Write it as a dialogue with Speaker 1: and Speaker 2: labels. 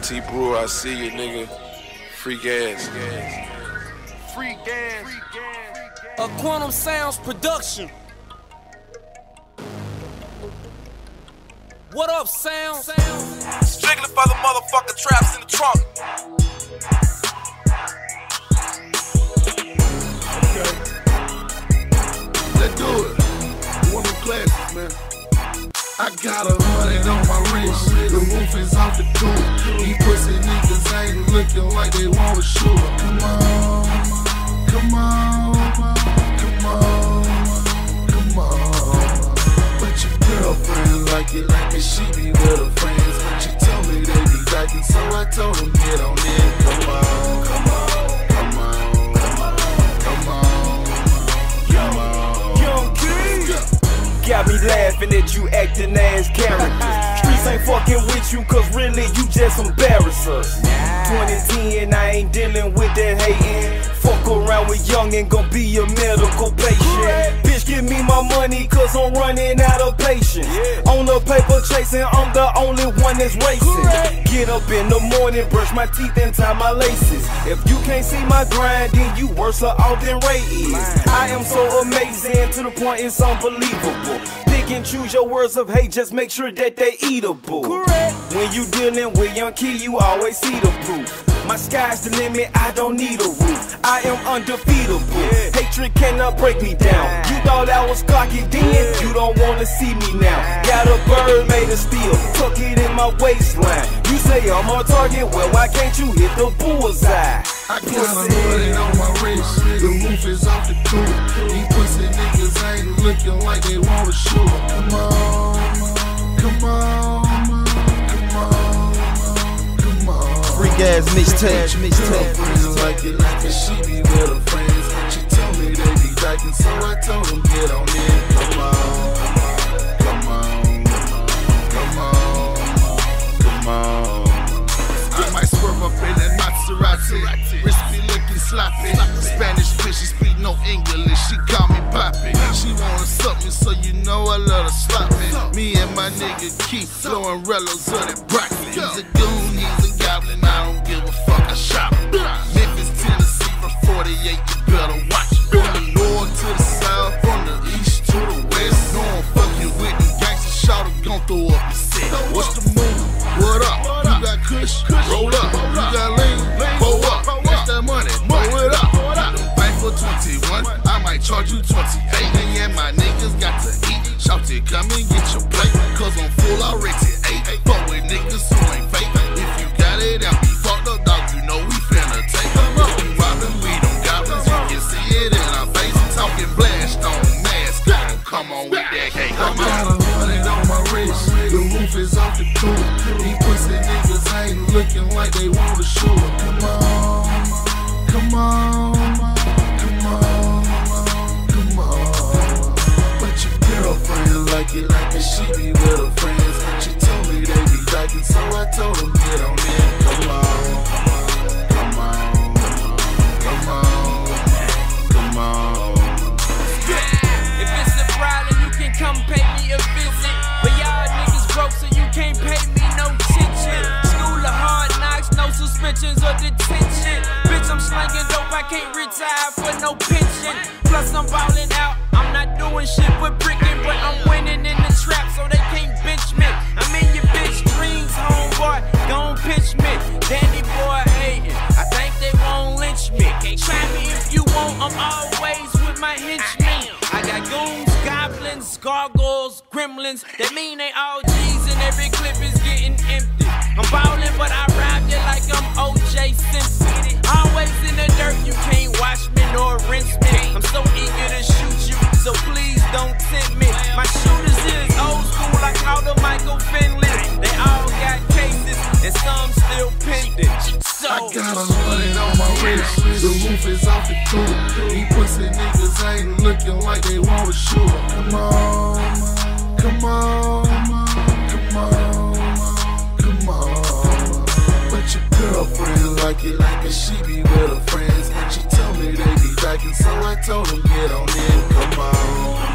Speaker 1: T Brewer, I see you, nigga. Free gas.
Speaker 2: Free gas.
Speaker 3: A Quantum Sounds production. What up, Sound?
Speaker 2: Strictly for the motherfucking traps in the trunk.
Speaker 4: Let's do it. One of them classics, man. I got 100 on my wrist. The roof is off the coupe. These pussy niggas ain't looking like they wanna shoot. Come on, come on, come on, come on. But your girlfriend like it, she be with her friends. But she told me they be jacking, so I told them get on in. Come on, come on, come on, come on, come on.
Speaker 5: Young King got me laughing at you acting as characters. Streets ain't fucking with you cause really you just embarrass us. 2010 I ain't dealing with that hating. Fuck around with young and gon' be a medical patient. Bitch give me my money cause I'm running out of patience. On the paper chasing, I'm the only one that's racing. Get up in the morning, brush my teeth and tie my laces. If you can't see my grind, then you worse off than Ray is. I am so amazing to the point it's unbelievable. Pick and choose your words of hate, just make sure that they eatable. When you dealing with Young Key, you always see the proof. My sky's the limit, I don't need a roof. I am undefeatable. Hatred cannot break me down. You thought I was cocky then, you don't wanna see me now. Got a bird made of steel, tuck it in my waistline. You say I'm on target, well why can't you hit the bullseye?
Speaker 4: I got 100 on my wrist. The roof is off the coupe. These pussy niggas ain't looking like they wanna shoot. Come on, come on, come on, come on.
Speaker 5: Free gas mixtape.
Speaker 4: Girlfriend like it, she be with her friends. She told me they be jacking, so I told them get on in. Come on, come on, come on, come on. I might swerve up in that Maserati. Wrist be looking sloppy. Spanish bitch, she speak no English. She call me Poppy. She wanna suck me, so you know I let her slap me. Me and my nigga keep blowing rellos of that broccoli. He's a goon, he's a goblin. I don't give a fuck. I shop. Memphis, Tennessee, from 48. You better watch it. From the north to the south, from the east to the west. No I'm fucking with them gangsters. Shout it, gon' throw up your set. What's the move? What up? You got kush? Roll up. You got lean? Pull up. That's that money. Blow it up. You don't pay for 21. I might charge you 28. Me and my niggas got to eat. Shout it, come and get your plate. Cause I'm full already. 8. Fuck with niggas who ain't fake. If you got it and be fucked up, dog, you know we finna take them. If we robbin', we don't goblins. You can see it in our face. Talking blast on mask. Come on with that cake. I got 100 on my wrist. The roof is off the coupe. These pussy niggas ain't looking like they wanna shoot. Come on, come on, come on, come on. But your girlfriend like it, she be with her friends. She told me they be jacking, so I told them get on in. Come on, come on, come on, come on.
Speaker 3: If it's a problem, you can come pay me a visit. But y'all niggas broke, so you can't pay me no attention. School of hard knocks, no suspensions or detention. Bitch, I'm slanging dope, I can't retire for no pension. Plus, I'm ballin' out, I'm not doing shit with brickin', but I'm winning in the trap, so they can't bench me. I'm in your bitch dreams, homeboy, gon' pitch me. Danny boy hatin', I think they won't lynch me. Try me if you want, I'm always with my henchmen. I got goons, goblins, gargoyles, gremlins. That mean they all G's and every clip is getting empty. I'm ballin', but I rap you like I'm O.J. Simpson. Always in the dirt, you can't wash me nor rinse me. I'm so eager to shoot you, so please don't tempt me. My shooters is old school, I call them Michael Finley. They all got cases, and some still pending. So
Speaker 4: I got 100 on my wrist. The roof is off the coupe. These pussy niggas ain't looking like they wanna shoot. Come on, come on, come on, come on. But your girlfriend like it, she be with her friends. She told me they be jacking, so I told them get on in. Come on.